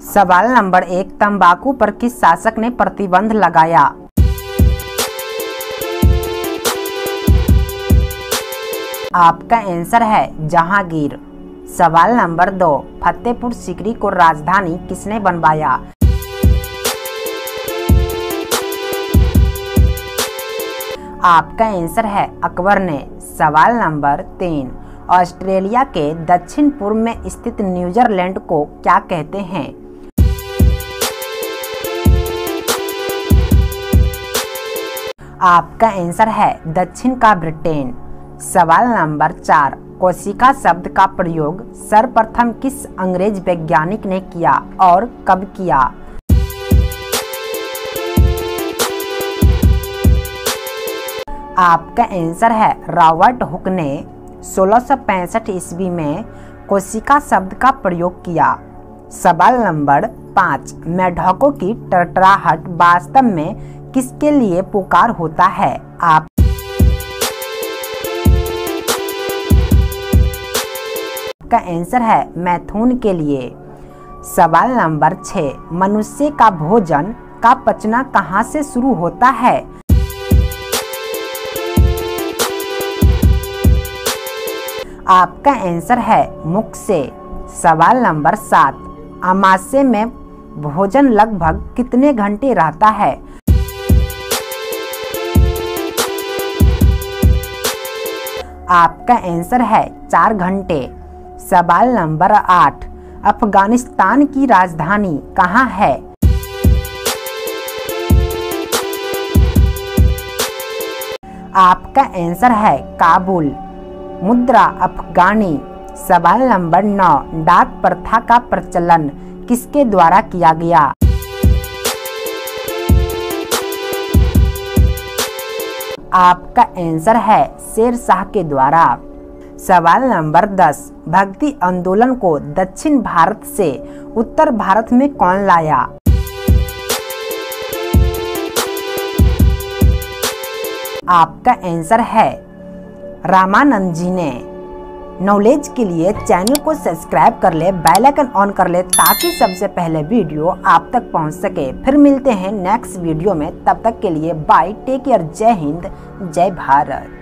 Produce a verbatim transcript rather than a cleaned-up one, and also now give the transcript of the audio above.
सवाल नंबर एक, तंबाकू पर किस शासक ने प्रतिबंध लगाया? आपका आंसर है जहांगीर। सवाल नंबर दो, फतेहपुर सीकरी को राजधानी किसने बनवाया? आपका आंसर है अकबर ने। सवाल नंबर तीन, ऑस्ट्रेलिया के दक्षिण पूर्व में स्थित न्यूजीलैंड को क्या कहते हैं? आपका आंसर है दक्षिण का ब्रिटेन। सवाल नंबर चार, कोशिका शब्द का प्रयोग सर्वप्रथम किस अंग्रेज वैज्ञानिक ने किया और कब किया? आपका आंसर है रॉबर्ट हुक ने सोलह सौ पैंसठ ईस्वी में कोशिका शब्द का प्रयोग किया। सवाल नंबर पाँच, मेढकों की टरटराहट वास्तव में किसके लिए पुकार होता है? आप का आंसर है मैथुन के लिए। सवाल नंबर छह, मनुष्य का भोजन का पचना कहाँ से शुरू होता है? आपका आंसर है मुख से। सवाल नंबर सात, अमाशय में भोजन लगभग कितने घंटे रहता है? आपका आंसर है चार घंटे। सवाल नंबर आठ, अफगानिस्तान की राजधानी कहाँ है? आपका आंसर है काबुल। मुद्रा अफगानी। सवाल नंबर नौ, डाक प्रथा का प्रचलन किसके द्वारा किया गया? आपका आंसर है शेर शाह के द्वारा। सवाल नंबर दस, भक्ति आंदोलन को दक्षिण भारत से उत्तर भारत में कौन लाया? आपका आंसर है रामानंद जी ने। नॉलेज के लिए चैनल को सब्सक्राइब कर ले, बेल आइकन ऑन कर ले ताकि सबसे पहले वीडियो आप तक पहुंच सके। फिर मिलते हैं नेक्स्ट वीडियो में, तब तक के लिए बाय, टेक केयर, जय हिंद, जय भारत।